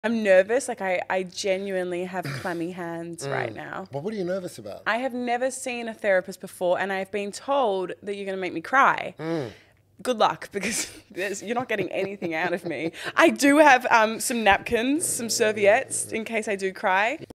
I'm nervous. Like I genuinely have clammy hands right now. But what are you nervous about? I have never seen a therapist before, and I've been told that you're going to make me cry. Good luck, because you're not getting anything out of me. I do have some napkins, some serviettes, in case I do cry.